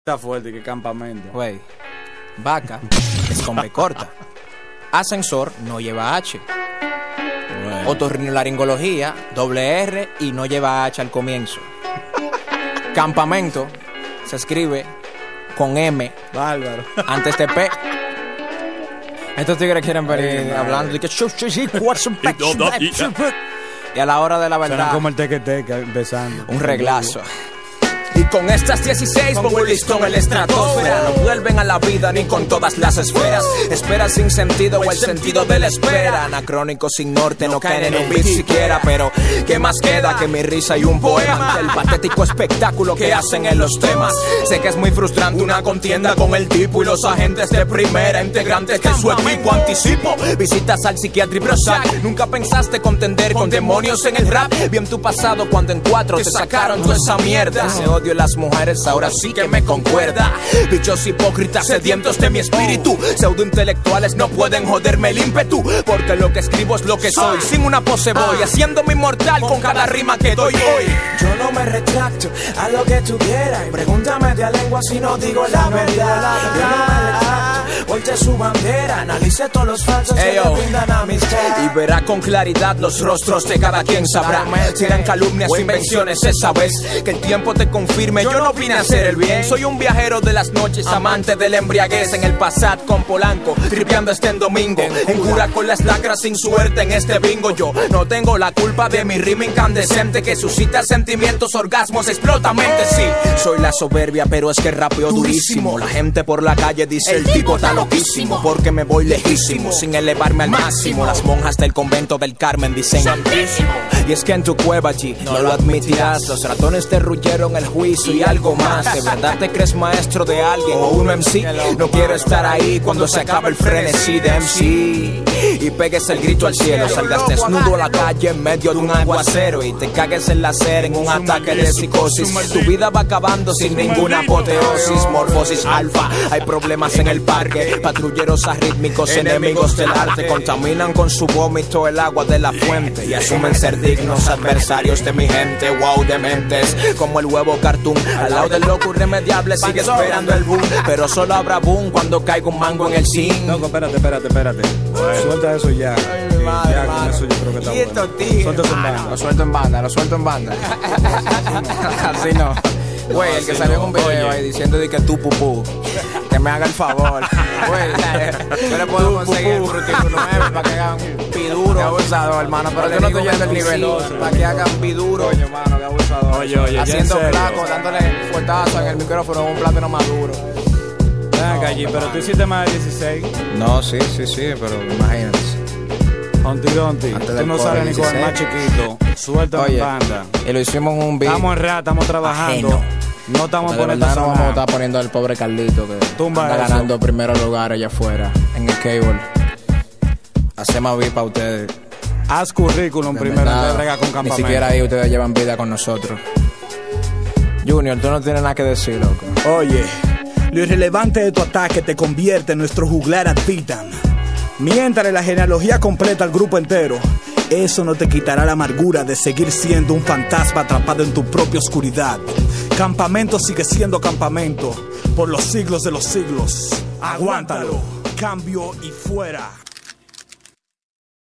Está fuerte, que campamento. Güey, vaca es con B corta. Ascensor no lleva H. Bueno. Otorrinolaringología, doble R y no lleva H al comienzo. Campamento se escribe con M Bárbaro. antes de P. Estos tigres quieren venir hablando de que y a la hora de la Suena verdad como el teque-teque empezando. un reglazo. Y con estas 16 pongo el listón en la estratosfera. No vuelven a la vida ni con todas las esferas. Espera sin sentido o el sentido de la espera. Anacrónicos sin norte no caen en un beat siquiera. Pero ¿qué más queda que mi risa y un poema? El patético espectáculo que hacen en los temas. Sé que es muy frustrante una contienda con el tipo y los agentes de primera, integrantes de su equipo. Anticipo visitas al psiquiatra y brosac. Nunca pensaste contender con demonios en el rap. Bien tu pasado cuando en 4 te sacaron toda esa mierda. Ese odio a las mujeres ahora sí que me concuerda. Bichos hipócritas sedientos de mi espíritu. Pseudo intelectuales no pueden joderme el ímpetu. Porque lo que escribo es lo que soy. Sin una pose voy haciéndome inmortal con cada rima que doy hoy. Yo no me retracto a lo que tú quieras. Pregúntame de lengua si no digo la verdad. Yo no me retracto, hoy te su bandera. Analice todos los falsos que le brindan amistad. Y verá con claridad los rostros de cada quien sabrá. Serán calumnias o invenciones esa vez. Que el tiempo te confirme, yo no vine a hacer el bien. Soy un viajero de las noches, amante de la embriaguez. En el Passat con Polanco, tripeando en domingo. En cura con las lacras sin suerte en este bingo. Yo no tengo la culpa de mi rima incandescente que suscita sentimientos, orgasmos, explota mente. Sí, soy la soberbia, pero es que rapeo durísimo. La gente por la calle dice el tipo está loquísimo. Porque me voy lejísimo, sin elevarme al máximo. Las monjas del convento del Carmen dicen santísimo. Y es que en tu cueva allí no lo admitirás. Los ratones te ruyeron el juicio y algo más. ¿De verdad te crees maestro de alguien o uno MC? No quiero estar ahí cuando se acaba el frenesí de MC. Y pegues el grito al cielo, salgas desnudo a la calle en medio de un aguacero y te cagues en la acera en un ataque de psicosis. Tu vida va acabando sin ninguna apoteosis. Morfosis alfa, hay problemas en el parque. Patrulleros arrítmicos, enemigos del arte. Contaminan con su vómito el agua de la fuente y asumen ser dignos adversarios de mi gente. Wow, dementes, como el huevo cartoon. Al lado del loco irremediable sigue esperando el boom. Pero solo habrá boom cuando caiga un mango en el zinc. Loco, espérate. Suelta eso ya. Ya con eso yo creo que está bueno. Suelta eso en banda. Lo suelto en banda. Así no. Güey, el que salió en un video ahí diciendo de que tú pupú, que me haga el favor. Güey, yo le puedo conseguir el frutico 9 para que hagan piduro. Qué abusador, hermano, pero yo no estoy yendo el nivel. Para que hagan piduro. Oye, hermano, qué abusador. Oye, haciendo flaco, dándole fuetazo en el micrófono en un plátano maduro. Ven acá allí, pero tú hiciste más de 16. No, sí, pero imagínate. Onti. Tú no sales ni con el más chiquito. Suelta en banda. Y lo hicimos en un video. Estamos en real, estamos trabajando. Ajeno. No estamos Porque poniendo no vamos a sonar. estar poniendo al pobre Carlito que Tumba anda eso. ganando primeros lugares allá afuera en el cable. Hacemos vida para ustedes. Haz currículum De primero verdad, antes de bregar con ni campamento. siquiera ahí ustedes llevan vida con nosotros. Junior, tú no tienes nada que decir, loco. Oye, lo irrelevante de tu ataque te convierte en nuestro juglar ad vitam. Mientras la genealogía completa al grupo entero, eso no te quitará la amargura de seguir siendo un fantasma atrapado en tu propia oscuridad. Campamento sigue siendo campamento por los siglos de los siglos. Aguántalo, cambio y fuera.